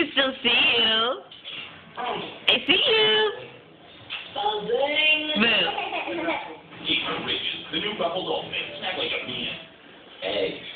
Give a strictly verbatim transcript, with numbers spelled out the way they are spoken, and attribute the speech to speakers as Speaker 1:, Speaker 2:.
Speaker 1: can still see you. I see you. Boo.
Speaker 2: Keep her ridges. The new Ruffle Dolphin. Snack like a peanut. Eggs.